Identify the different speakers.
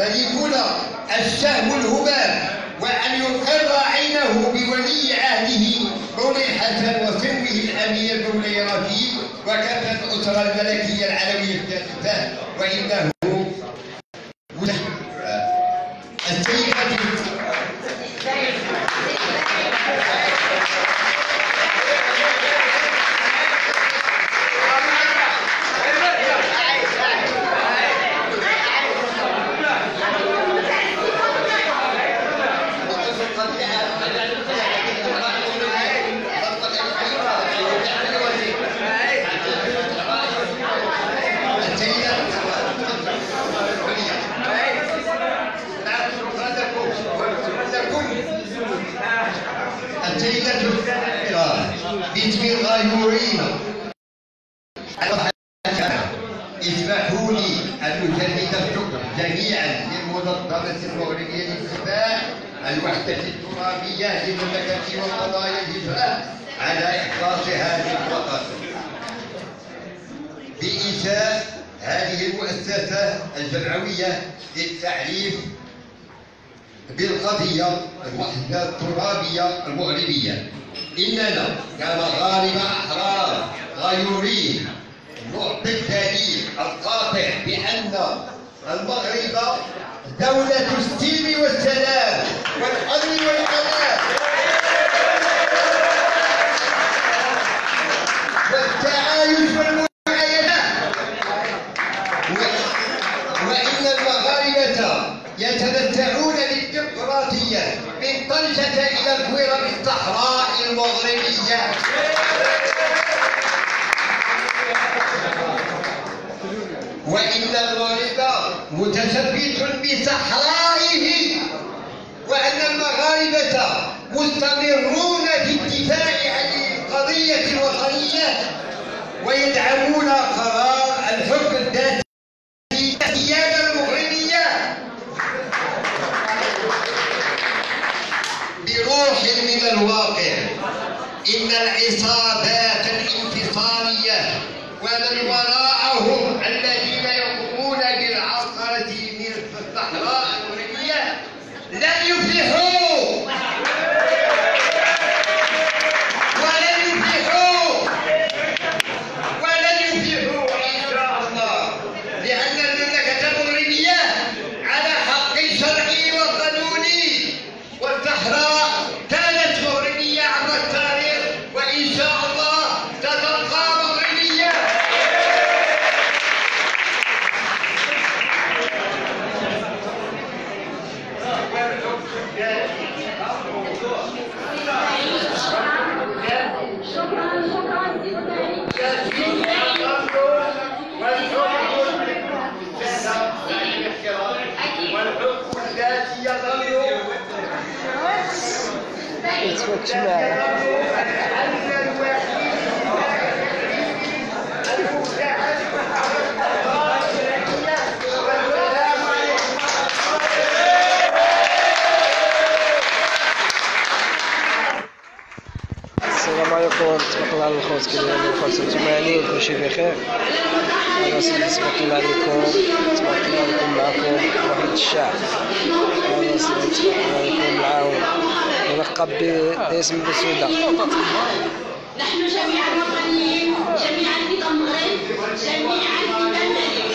Speaker 1: بل يكون السهم الهباب، وأن يقر عينه بولي عهده مولاي الحسن وسمه الأمير مولاي رشيد وكافة الأسرة الملكية العلوية الثالثة. وإنه السيدة الكبيرة باسم الغيورين اسمحوا لي أن أجدد الشكر جميعا للمنظمة المغربية للدفاع الوحدة الترابية للمملكة وقضايا الهجرة على إخلاص هذه الوقت بإنشاء هذه المؤسسة الجمعوية للتعريف بالقضية الوحدة الترابية المغربية. إننا كمغاربة أحرار غيورين نعطي الدليل القاطع بأن المغرب دولة السلم والسلام والأمن والأمان والتعايش والمعاينة، وإن المغاربة يتمتعون بالديمقراطية من طنجة إلى الكويرة بالصحراء المغربية. وإن المغرب متثبت بصحرائه، وأن المغاربة مستمرون في الدفاع عن القضية الوطنية ويدعمون قرار الحكم الذاتي للسيادة المغربية بروح من الواقع. إن العصابات الانفصالية ومن وراءهم الذين يقومون بالعسكرة من الصحراء المغربية لن يفلحوا إن شاء الله، لأن المملكة المغربية على حق شرعي وقانوني، والصحراء كانت مغربية عبر التاريخ وإن شاء الله ستبقى مغربية.
Speaker 2: السلام عليكم، تبارك الله على الخوت كيدايرين الخوت نتوما كلشي بخير. انا سيدي تبارك الله عليكم، تبارك الله عليكم معكم واحد الشعب. انا سيدي تبارك الله عليكم معاون ملقب باسم بسودة.
Speaker 3: نحن جميعا وطنيين، جميعا في المغرب، جميعا في بلدنا.